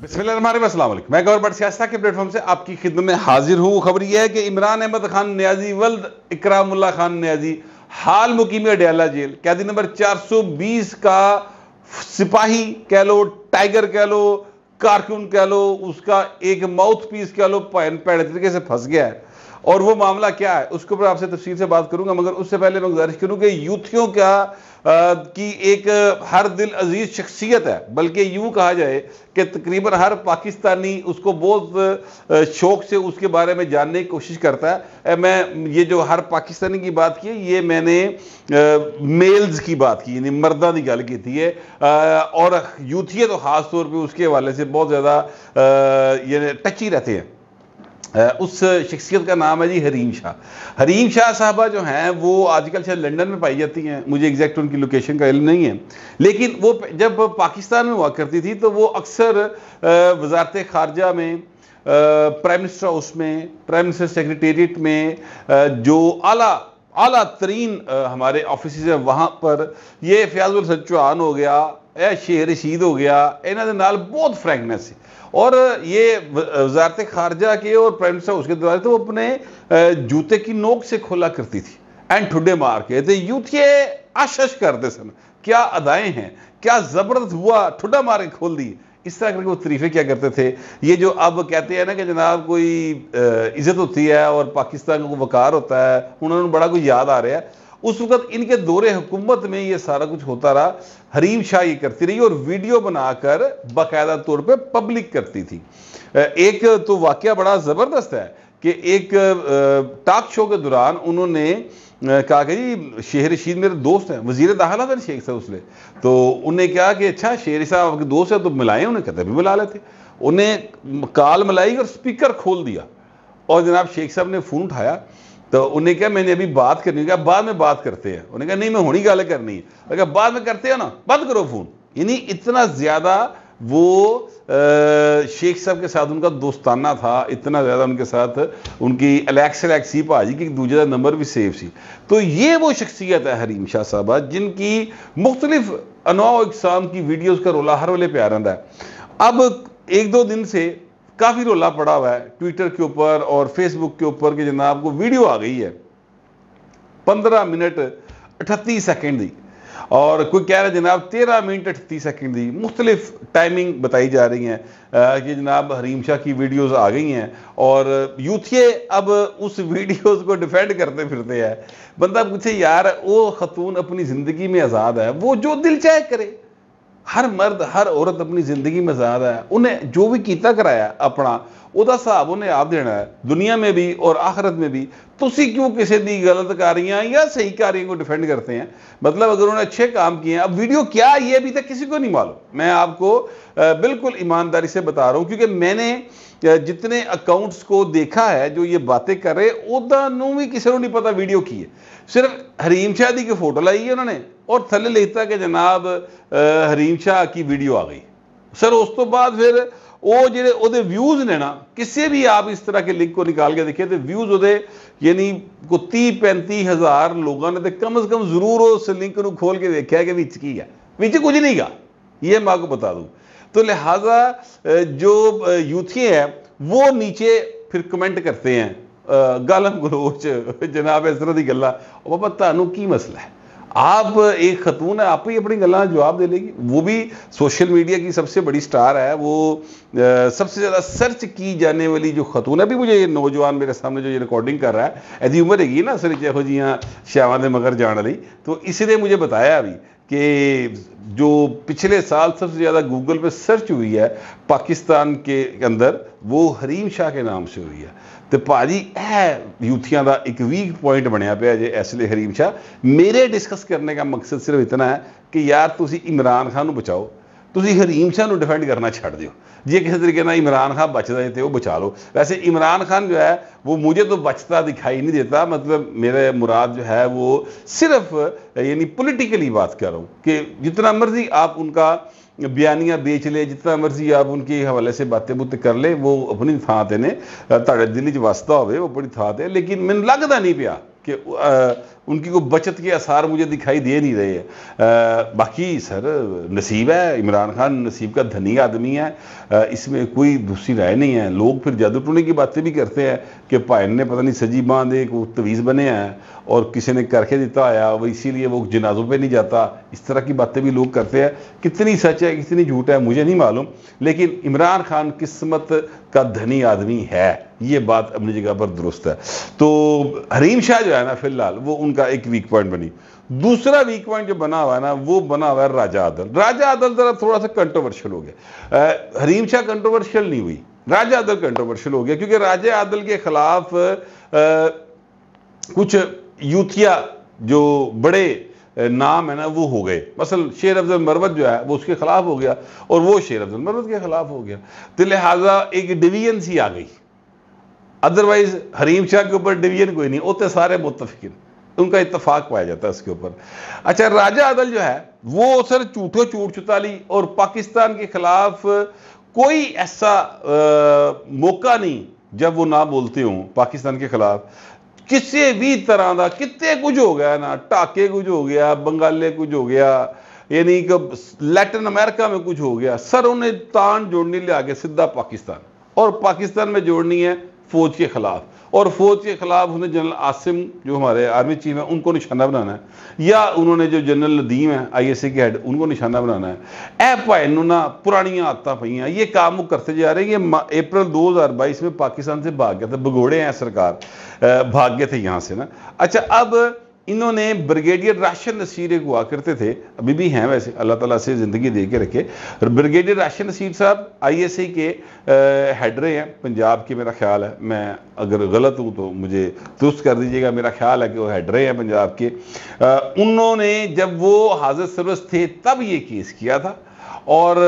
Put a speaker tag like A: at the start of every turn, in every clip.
A: बिस्मिल्लाहिर्रहमानिर्रहीम, अस्सलाम वालेकुम। मैं गौर बट सियासत के प्लेटफॉर्म से आपकी खिदमत में हाजिर हूँ। खबर यह है कि इमरान अहमद खान नियाजी वल्द इकरामुल्लाह खान नियाजी हाल मुकीम अडयाला जेल कैदी नंबर 420 का सिपाही कह लो, टाइगर कह लो, कारकुन कह लो, उसका एक माउथ पीस कह लो, पैड़ तरीके से फंस गया है। और वो मामला क्या है उसके ऊपर आपसे तफसील से बात करूंगा, मगर उससे पहले मैं गुजारिश करूं कि यूथियों की एक हर दिल अजीज शख्सियत है, बल्कि यूं कहा जाए कि तकरीबन हर पाकिस्तानी उसको बहुत शौक से उसके बारे में जानने की कोशिश करता है। मैं ये जो हर पाकिस्तानी की बात की है, ये मैंने मेल्स की बात की, यानी मर्दा की गल की थी है। और यूथिया तो खास तौर पर उसके हवाले से बहुत ज़्यादा ये टची रहते हैं। उस शख्सियत का नाम है जी हरीम शाह। हरीम शाह साहबा जो हैं वो आजकल शायद लंदन में पाई जाती हैं, मुझे एग्जैक्ट उनकी लोकेशन का इल्म नहीं है, लेकिन वो जब पाकिस्तान में हुआ करती थी तो वो अक्सर वजारत खारजा में, प्राइम मिनिस्टर हाउस में, प्राइम मिनिस्टर सेक्रेटेरिएट में जो आला तरीन हमारे ऑफिस है वहाँ पर, ये फयाजुल हसन चौहान हो गया, शेख रशीद हो गया, इन्होंने नाल बहुत फ्रैंकनेस है। और ये वजारत खारजा के और प्राइम मिनिस्टर उसके दौरान तो वो अपने जूते की नोक से खोला करती थी एंड ठुड्डे मार के। तो यूथ ये आशश करते सन, क्या अदाएं हैं, क्या जबरदस्त हुआ, ठुड्डा मार के खोल दी, इस तरह करके वो तरीफे क्या करते थे। ये जो अब कहते हैं ना कि जनाब कोई इज्जत होती है और पाकिस्तान को वकार होता है, उन्होंने बड़ा कुछ याद आ रहा है। उस वक्त इनके दौरे हुकूमत में ये सारा कुछ होता रहा। हरीम शाह ये करती रही और वीडियो बनाकर बाकायदा तौर पे पब्लिक करती थी। एक तो वाकया बड़ा ज़बरदस्त है कि एक टॉक शो के दौरान उन्होंने कहा कि जी शेख रशीद मेरे दोस्त हैं, वजीर दाखिला था शेख साहब उसने, तो उन्हें कहा कि अच्छा शेख साहब आपके दोस्त हैं तो मिलाएं, उन्हें कहते भी मिला लेते। उन्हें कॉल मिलाई और स्पीकर खोल दिया और जनाब शेख साहब ने फ़ोन उठाया तो उन्हें कहा मैंने अभी बात करनी है, बाद में बात करते हैं। उन्हें कहा नहीं मैं होनी गाल करनी है, अगर बाद में करते हैं ना, बंद करो फ़ोन। यानी इतना ज़्यादा वो शेख साहब के साथ उनका दोस्ताना था, इतना ज़्यादा उनके साथ उनकी अलैक्स सी भाजी की दूसरा नंबर भी सेव सी। तो ये वो शख्सियत है हरीम शाह साहबा जिनकी मुख्तलिफ अनवा इकसाम की वीडियोज़ का रोला हर वाले पे आ रहा है। अब एक दो दिन से काफ़ी रोला पड़ा हुआ है ट्विटर के ऊपर और फेसबुक के ऊपर कि जनाब को वीडियो आ गई है 15 मिनट 38 सेकंड दी, और कोई कह रहा है जनाब 13 मिनट 38 सेकंड दी। मुख्तलिफ टाइमिंग बताई जा रही हैं कि जनाब हरीम शाह की वीडियोज़ आ गई हैं और यूथिये अब उस वीडियोज़ को डिफेंड करते फिरते हैं। बंदा पूछे यार वो खतून अपनी ज़िंदगी में आज़ाद है, वो जो दिल चाहे करे। हर मर्द हर औरत अपनी जिंदगी में आज़ाद है, उन्हें जो भी कीता कराया अपना ਉਹਦਾ ਹਿਸਾਬ ਉਹਨੇ ਆਪ देना है, दुनिया में भी और आखिरत में भी। तुसी क्यों किसी दी गलत कारियां या सही कारियों को डिफेंड करते हैं? मतलब अगर उन्होंने अच्छे काम किए हैं, अब वीडियो क्या ये अभी तक किसी को नहीं मालूम। मैं आपको बिल्कुल ईमानदारी से बता रहा हूँ क्योंकि मैंने जितने अकाउंट्स को देखा है जो ये बातें कर रहे, उन्होंने भी किसी को नहीं पता वीडियो की है। सिर्फ हरीम शाह की फोटो लाई है उन्होंने और थले लिखता कि जनाब हरीम शाह की वीडियो आ गई। सर उस तो बाद फिर वो ਜਿਹੜੇ ਉਹਦੇ व्यूज़ ने ना, किसी भी आप इस तरह के लिंक को निकाल के देखिए तो व्यूज़ ਉਹਦੇ यानी को 30-35 हज़ार लोगों ने तो कम से कम जरूर उस लिंक को खोल के देखा कि विच की है, विच कुछ नहीं गा, ये मैं आपको बता दूं। तो लिहाजा जो यूथी है वो नीचे फिर कमेंट करते हैं गालम गलोच जनाब इस तरह की गल्लां। बाबा तुहानू की मसला है? आप एक खतून है, आप ही अपनी गल्लां जवाब दे लेगी। वो भी सोशल मीडिया की सबसे बड़ी स्टार है, वो सबसे ज़्यादा सर्च की जाने वाली जो खतून है। अभी मुझे ये नौजवान मेरे सामने जो ये रिकॉर्डिंग कर रहा है, ऐसी उम्र हैगी ना सर यहो जियां शावां दे मगर जाने वाली, तो इसी ने मुझे बताया अभी कि जो पिछले साल सबसे ज़्यादा गूगल पे सर्च हुई है पाकिस्तान के अंदर वो हरीम शाह के नाम से हुई है। तो भाजी यूथियां का एक वीक पॉइंट बनया पे जे इसलिए हरीम शाह। मेरे डिस्कस करने का मकसद सिर्फ इतना है कि यार तुसी इमरान खान बचाओ, तुसी हरीम शाह डिफेंड करना छड़ दियो। जे किसी तरीके ना इमरान खान बचता है तो वो बचा लो। वैसे इमरान खान जो है वो मुझे तो बचता दिखाई नहीं देता, मतलब मेरे मुराद जो है वो सिर्फ यानी पॉलिटिकली बात कर रहा हूँ कि जितना मर्जी आप उनका बयानियां बेच ले, जितना मर्जी आप उनके हवाले से बातें बुतें कर ले, वो अपनी थां ते ने तुहाडे दिल च वसदा होवे वो बड़ी थां ते। लेकिन मैनूं लगदा नहीं पिया کہ ان کی کوئی بچت کے آثار مجھے دکھائی دے نہیں رہے ہیں. باقی سر نصیب ہے، عمران خان نصیب کا دھنی آدمی ہے، اس میں کوئی دوسری رائے نہیں ہے. لوگ پھر جادو ٹونے کی باتیں بھی کرتے ہیں کہ پائن نے پتہ نہیں سجی باندھے کو تویز بنے ہیں اور کسی نے کر کے دیتا آیا وہ اسی لیے وہ جنازوں پہ نہیں جاتا. اس طرح کی باتیں بھی لوگ کرتے ہیں. کتنی سچ ہے کتنی جھوٹ ہے مجھے نہیں معلوم، لیکن عمران خان قسمت کا دھنی آدمی ہے، یہ بات اپنی جگہ پر درست ہے. تو حریم شاہ جو ہے نا فی الحال وہ ان کا ایک ویک پوائنٹ بنی. دوسرا ویک پوائنٹ جو بنا ہوا ہے نا وہ بنا ہوا ہے راجہ عادل. راجہ عادل ذرا تھوڑا سا کنٹروورشل ہو گیا. حریم شاہ کنٹروورشل نہیں ہوئی، راجہ عادل کنٹروورشل ہو گیا، کیونکہ راجہ عادل کے خلاف کچھ یوتھیا جو بڑے نام ہے نا وہ ہو گئے. مثلا شیر افضل مروت جو ہے وہ اس کے خلاف ہو گیا اور وہ شیر افضل مروت کے خلاف ہو گیا. تو لہٰذا ایک ڈویژن سی آ گئی. ادروائز حریم شاہ کے اوپر ڈویژن کوئی نہیں ہوتے، سارے متفقین، ان کا اتفاق پایا جاتا ہے اس کے اوپر. اچھا راجہ عادل جو ہے وہ سر جھوٹو چوٹ چتالی اور پاکستان کے خلاف کوئی ایسا موقع نہیں جب وہ نہ بولتے ہوں پاکستان کے خلاف. کسی بھی طرح دا کتے کچھ ہو گیا نا، ٹاکے کچھ ہو گیا، بنگالے کچھ ہو گیا، یعنی کہ لیٹن امریکہ میں کچھ ہو گیا، سر انہیں تان جوڑنی لے آگے سدھا پاکستان، اور پاکستان میں جوڑنی ہے فوج کے خلاف، اور فوج کے خلاف انہیں جنرل عاصم جو ہمارے آرمی چیف ہیں ان کو نشانہ بنانا ہے، یا انہوں نے جو جنرل ندیم ہیں آئی ایس اے کے ہیڈ ان کو نشانہ بنانا ہے. اے پائے انہوں نے پرانیاں آتا پہی ہیں، یہ کام وہ کرتے جا رہے ہیں. یہ اپریل 2022 میں پاکستان سے بھاگ گیا تھا، بگوڑے ہیں سرکار، بھاگ گئے تھے یہاں سے نا. اچھا اب انہوں نے بریگیڈیئر راشد نصیر ایک ہوا کرتے تھے، ابھی بھی ہیں ویسے، اللہ تعالیٰ سے زندگی دے کے رکھے. بریگیڈیئر راشد نصیر صاحب آئی ایس اے کے ہیڈ رہے ہیں پنجاب کے، میرا خیال ہے، میں اگر غلط ہوں تو مجھے درست کر دیجیے گا، میرا خیال ہے کہ وہ ہیڈ رہے ہیں پنجاب کے. انہوں نے جب وہ حاضر سروس تھے تب یہ کیس کیا تھا، اور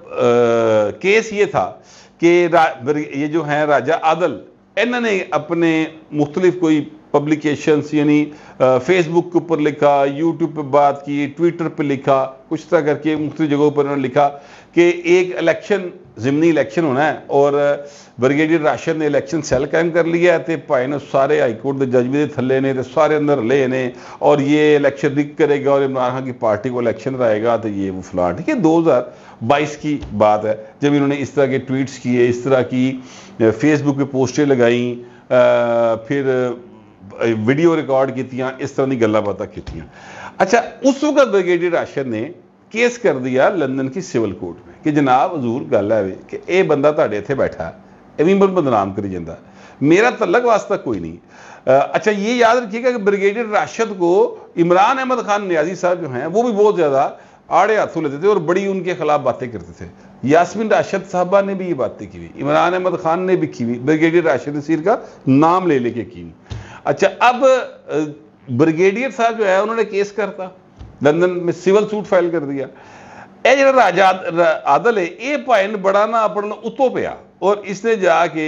A: کیس یہ تھا کہ یہ جو ہیں راجہ عادل انہوں نے اپنے مختلف کوئی پبلیکیشنز یعنی فیس بک کے اوپر لکھا، یوٹیوب پہ بات کی، ٹویٹر پہ لکھا، کچھ طرح کر کے مختلف جگہوں پر انہوں نے لکھا کہ ایک الیکشن ضمنی الیکشن ہونا ہے اور بریگیڈیئر راشد نے الیکشن سیل قائم کر لیا ہے، تے پائے نے سارے ہائی کورٹ دے جج بھی دے تھلے نے تے سارے اندر لے نے، اور یہ الیکشن رگ کرے گا اور عمران خان کی پارٹی کو الیکشن رائے گا، تو یہ وہ فلاں. ٹھیک ہے، 2022 کی بات ہے جب انہوں نے اس طرح کے ٹویٹس کیے، اس طرح کی فیس بک پہ پوسٹیں لگائیں، پھر ویڈیو ریکارڈ کیتیاں، اس طرح کی گلاں باتاں کیتیاں. اچھا اس وقت بریگیڈیئر راشد نے کیس کر دیا لندن کی سول کورٹ میں کہ جناب حضور گل ہے کہ اے بندہ تہاڈے اتنے بیٹھا ہے، ایویں بدنام کری جاندا، میرا تعلق واسطہ کوئی نہیں. اچھا یہ یاد رکھیے گا کہ بریگیڈیئر راشد کو عمران احمد خان نیازی صاحب جو ہیں وہ بھی بہت زیادہ آڑے ہاتھوں لیتے تھے اور بڑی ان کے خلاف باتیں کرتے تھے. یاسمین راشد صاحبہ نے بھی یہ باتیں کی ہوئی، عمران احمد خان نے بھی کی ہوئی، بریگیڈیئر راشد نصیر کا نام لے کے کی. اچھا اب بریگیڈیئر صاحب جو ہے انہوں نے کیس کرتا لندن میں، سول سوٹ فائل کر دیا. اے جڑا راجہ عادل ہے یہ پائن بڑا نا اپنا اتو پیا، اور اس نے جا کے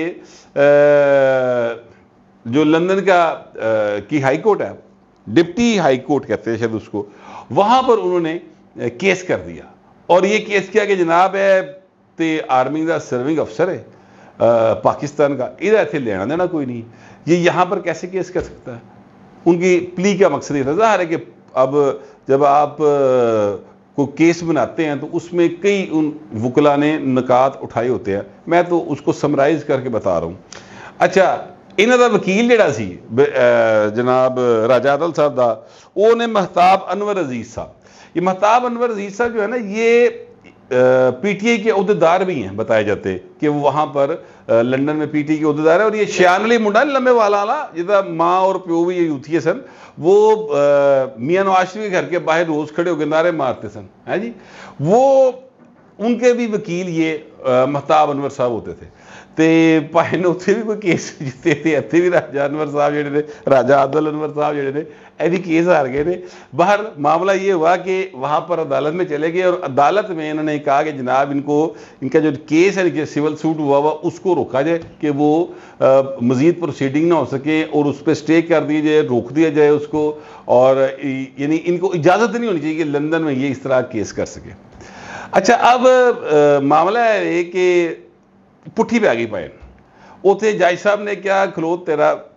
A: جو لندن کا کی ہائی کورٹ ہے، ڈپٹی ہائی کورٹ کہتے ہیں شاید اس کو، وہاں پر انہوں نے کیس کر دیا. اور یہ کیس کیا کہ جناب ہے تے آرمی کا سرونگ افسر ہے پاکستان کا، ادھر ایتھے لینا دینا کوئی نہیں، یہ یہاں پر کیسے کیس کر سکتا ہے. ان کی پلی کا مقصد یہ تھا. ظاہر ہے کہ اب جب آپ کو کیس بناتے ہیں تو اس میں کئی ان وکلا نے نکات اٹھائے ہوتے ہیں، میں تو اس کو سمرائز کر کے بتا رہا ہوں. اچھا انہوں کا وکیل جڑا سی جناب راجہ عادل صاحب دا، وہ نے مہتاب انور عزیز صاحب. یہ مہتاب انور عزیز صاحب جو ہے نا یہ پی ٹی آئی کے عہدیدار بھی ہیں، بتائے جاتے کہ وہ وہاں پر لنڈن میں پی ٹی آئی کے عہدیدار ہے. اور یہ شیان علی منڈا لمبے والا جہاں ماں اور پیو بھی یوتھی سن، وہ میاں نواز شریف کے گھر کے باہر روز کھڑے ہو کے نعرے مارتے سن، ہے جی. وہ ان کے بھی وکیل یہ مہتاب انور صاحب ہوتے تھے. تے پائے نے اتنے بھی کوئی کیس جیتے تھے، اتنے بھی راجہ انور صاحب جڑے نے، راجہ عادل انور صاحب جڑے نے، اے بھی کیس ہار گئے نے. باہر معاملہ یہ ہوا کہ وہاں پر عدالت میں چلے گئے، اور عدالت میں انہوں نے کہا کہ جناب ان کا جو کیس ہے کہ سول سوٹ ہوا اس کو روکا جائے کہ وہ مزید پروسیڈنگ نہ ہو سکے، اور اس پہ سٹے کر دی جائے، روک دیا جائے اس کو، اور یعنی ان کو اجازت نہیں ہونی چاہیے کہ لندن میں یہ اس طرح کیس کر سکے. اچھا اب معاملہ ہے کہ پٹھی پہ آ گئی پائن. اتنے جج صاحب نے کیا کھلو تیرا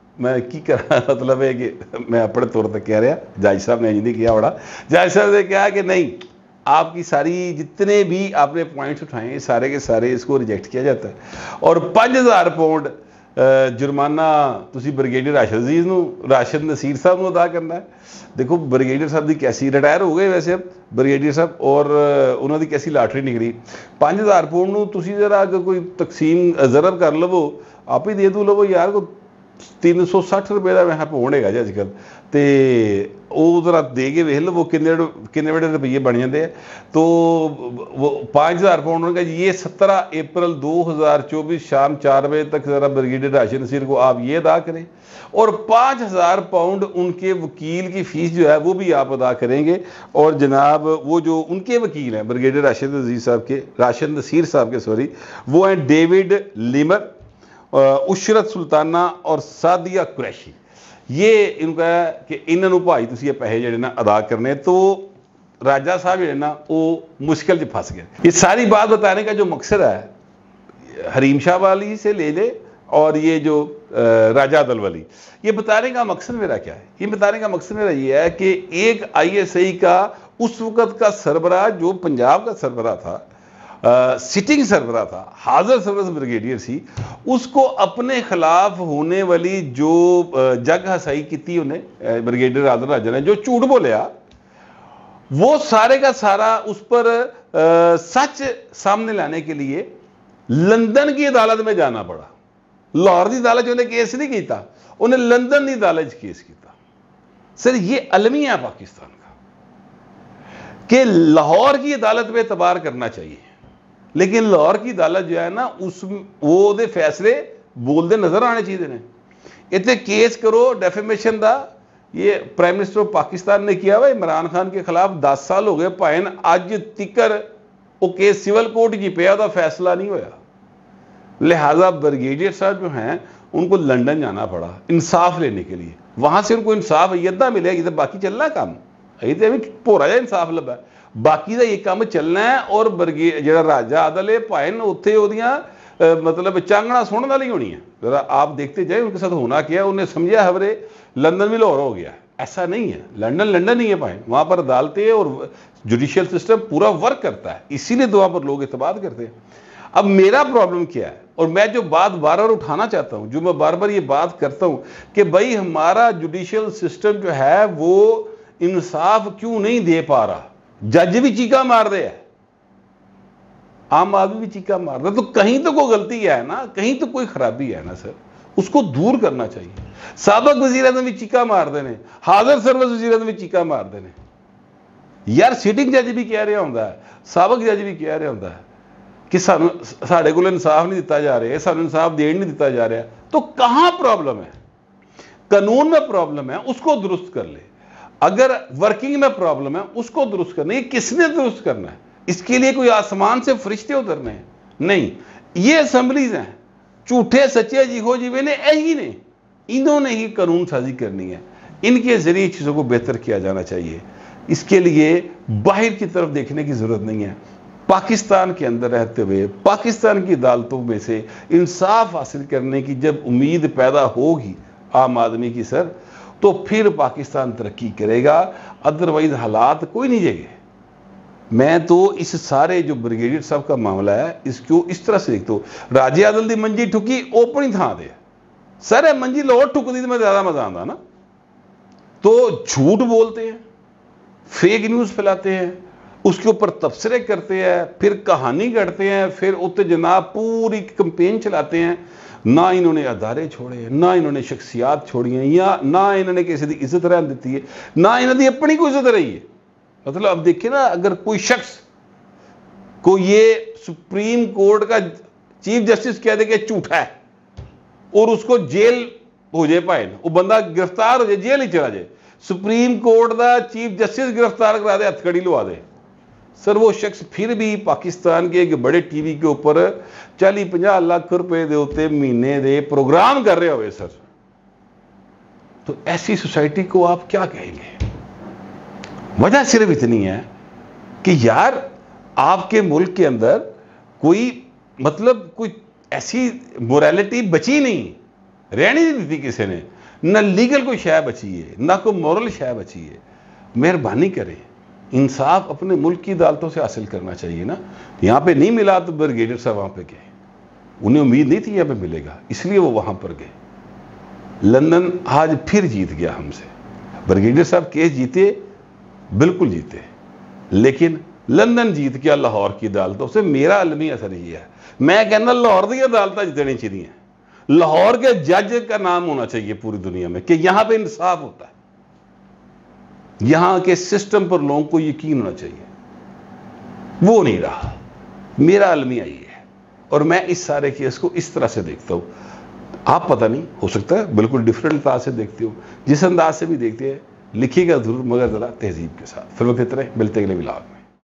A: میں کی کرا مطلب ہے کہ میں اپنے طور پہ کہہ رہا جج صاحب نے نہیں کیا بڑا جج صاحب نے کہا کہ نہیں آپ کی ساری جتنے بھی آپ نے پوائنٹس اٹھائے سارے کے سارے اس کو ریجیکٹ کیا جاتا ہے اور 5000 پاؤنڈ جرمانہ تسی بریگیڈیئر راشد عزیز نو راشد نصیر صاحب نو ادا کرنا ہے. دیکھو بریگیڈیئر صاحب دی کیسی ریٹائر ہو گئے ویسے اب بریگیڈیئر صاحب اور انہوں دی کیسی لاٹری نکلی 5000 پاؤنڈ نو تسی ذرا اگر کوئی تقسیم ضرب کر لو آپ ہی دے دو لو یار کو 360 روپے کا وہاں پاؤنڈ ہے جی اج کل تے وہ ذرا دے کے ویکھ لو وہ کنے بڑے روپیے بن جاتے ہیں. تو وہ 5000 پاؤنڈ کا یہ 17 اپریل 2024 شام 4 بجے تک ذرا بریگیڈیئر راشد نصیر کو آپ یہ ادا کریں اور 5000 پاؤنڈ ان کے وکیل کی فیس جو ہے وہ بھی آپ ادا کریں گے. اور جناب وہ جو ان کے وکیل ہیں بریگیڈیئر راشد عزیز صاحب کے راشد نصیر صاحب کے سوری وہ ہیں ڈیوڈ لیمر عشرت سلطانہ اور سعدیہ قریشی. یہ ان کا ہے کہ انہوں بھائی تسی یہ پیسے جڑے نا ادا کرنے. تو راجہ صاحب جڑے نا وہ مشکل سے پھنس گئے. یہ ساری بات بتانے کا جو مقصد ہے حریم شاہ والی سے لے لے اور یہ جو راجہ عدل والی یہ بتانے کا مقصد میرا کیا ہے. یہ بتانے کا مقصد میرا یہ ہے کہ ایک ISI کا اس وقت کا سربراہ جو پنجاب کا سربراہ تھا سٹنگ سربراہ تھا حاضر سربراہ بریگیڈیئر سی اس کو اپنے خلاف ہونے والی جو جگ ہسائی کی تھی انہیں بریگیڈیئر عادل راجہ نے جو جھوٹ بولیا وہ سارے کا سارا اس پر سچ سامنے لانے کے لیے لندن کی عدالت میں جانا پڑا. لاہور کی عدالت انہیں کیس نہیں کیتا انہیں لندن کی عدالت کیس کیتا. سر یہ المیہ ہے پاکستان کا کہ لاہور کی عدالت میں اعتبار کرنا چاہیے لیکن لاہور کی عدالت جو ہے نا وہ دے فیصلے بول دے نظر آنے چاہیے نے. اتنے کیس کرو ڈیفیمیشن دا یہ پرائم منسٹر آف پاکستان نے کیا ہوا عمران خان کے خلاف 10 سال ہو گئے پائن اج تکر وہ کیس سول کورٹ کی پیا دا فیصلہ نہیں ہویا. لہٰذا بریگیڈیئر صاحب جو ہیں ان کو لندن جانا پڑا انصاف لینے کے لیے. وہاں سے ان کو انصاف ایدہ ملے گی تو باقی چلنا کام یہ تو پورا جا انصاف لبا ہے باقی دا یہ کام چلنا ہے. اور جڑا راجہ عادل ہے پائن اتنے وہدیاں مطلب چانگنا سننے والی ہونی ہے. ذرا آپ دیکھتے جائیں ان کے ساتھ ہونا کیا انہیں سمجھا خبریں لندن میں لاہور ہو گیا. ایسا نہیں ہے لندن نہیں ہے پائن وہاں پر عدالتیں اور جوڈیشل سسٹم پورا ورک کرتا ہے اسی لیے وہاں پر لوگ اعتماد کرتے ہیں. اب میرا پرابلم کیا ہے اور میں جو بات بار بار اٹھانا چاہتا ہوں جو میں بار بار یہ بات کرتا ہوں کہ بھائی ہمارا جوڈیشل سسٹم جو ہے وہ انصاف کیوں نہیں دے پا رہا. جج بھی چیکا مار دے ہے عام آدمی بھی چیکا مار دے تو کہیں تو کوئی غلطی ہے نا کہیں تو کوئی خرابی ہے نا سر اس کو دور کرنا چاہیے. سابق وزیر اعظم بھی چیکا مار دینے حاضر سربراہ وزیر اعظم بھی چیکا مار دینے. یار سٹنگ جج بھی کہہ رہا ہوتا ہے سابق جج بھی کہہ رہا ہوتا ہے کہ ساڑھے کو انصاف نہیں دیتا جا رہا ہے سانو انصاف دین نہیں دیتا جا رہا. تو کہاں پرابلم ہے؟ قانون میں پرابلم ہے اس کو درست کر لے. اگر ورکنگ میں پرابلم ہے اس کو درست کرنا. یہ کس نے درست کرنا ہے؟ اس کے لیے کوئی آسمان سے فرشتے اترنے ہیں نہیں. یہ اسمبلیز ہیں جھوٹے سچے جی ہو جیوے نے یہی نے انہوں نے ہی قانون سازی کرنی ہے. ان کے ذریعے چیزوں کو بہتر کیا جانا چاہیے. اس کے لیے باہر کی طرف دیکھنے کی ضرورت نہیں ہے. پاکستان کے اندر رہتے ہوئے پاکستان کی عدالتوں میں سے انصاف حاصل کرنے کی جب امید پیدا ہوگی عام آدمی کی سر تو پھر پاکستان ترقی کرے گا. ادروائز حالات کوئی نہیں جگہ. میں تو اس سارے جو بریگیڈیئر صاحب کا معاملہ ہے اس کو اس طرح سے دیکھتا ہوں راجہ عادل دی منجی ٹھکی اوپنی تھا دے سر منجی لاہور ٹھک دی تو میں زیادہ مزہ آتا نا. تو جھوٹ بولتے ہیں فیک نیوز پھیلاتے ہیں اس کے اوپر تبصرے کرتے ہیں پھر کہانی گھڑتے ہیں پھر اتنے جناب پوری کمپین چلاتے ہیں. نہ انہوں نے ادارے چھوڑے ہیں نہ انہوں نے شخصیات چھوڑی ہیں یا نہ انہوں نے کسی کی عزت رہن دیتی ہے نہ انہوں نے اپنی کوئی عزت رہی ہے. مطلب اب دیکھیں نا اگر کوئی شخص کو یہ سپریم کورٹ کا چیف جسٹس کہہ دے کہ جھوٹا ہے اور اس کو جیل ہو جائے پائے وہ بندہ گرفتار ہو جائے جیل ہی چلا جائے سپریم کورٹ دا چیف جسٹس گرفتار کرا دے ہتھ کڑی لوا دے سر وہ شخص پھر بھی پاکستان کے ایک بڑے ٹی وی کے اوپر 40-50 لاکھ روپے دے ہوتے مہینے دے پروگرام کر رہے ہوئے سر. تو ایسی سوسائٹی کو آپ کیا کہیں گے؟ وجہ صرف اتنی ہے کہ یار آپ کے ملک کے اندر کوئی مطلب کوئی ایسی موریلٹی بچی نہیں رہنی نہیں دیتی کسی نے. نہ لیگل کوئی شے بچی ہے، نہ کوئی مورل شے بچی ہے. مہربانی کریں، انصاف اپنے ملک کی عدالتوں سے حاصل کرنا چاہیے نا. یہاں پہ نہیں ملا تو بریگیڈیئر صاحب وہاں پہ گئے، انہیں امید نہیں تھی یہاں پہ ملے گا، اس لیے وہ وہاں پر گئے. لندن آج پھر جیت گیا ہم سے. بریگیڈیئر صاحب کیس جیتے، بالکل جیتے، لیکن لندن جیت گیا لاہور کی عدالتوں سے. میرا علمی اثر یہ ہے، میں کہنا لاہور کی عدالتیں جتنی چاہیے، لاہور کے جج کا نام ہونا چاہیے پوری دنیا میں کہ یہاں پہ انصاف ہوتا ہے، یہاں کے سسٹم پر لوگوں کو یقین ہونا چاہیے. وہ نہیں رہا. میرا المیہ یہ ہے، اور میں اس سارے کیس کو اس طرح سے دیکھتا ہوں. آپ پتہ نہیں، ہو سکتا ہے بالکل ڈیفرنٹ انداز سے دیکھتے ہو، جس انداز سے بھی دیکھتے ہیں لکھیے گا ضرور، مگر ذرا تہذیب کے ساتھ. فلم فطرے ملتے اگلے ولاگ میں.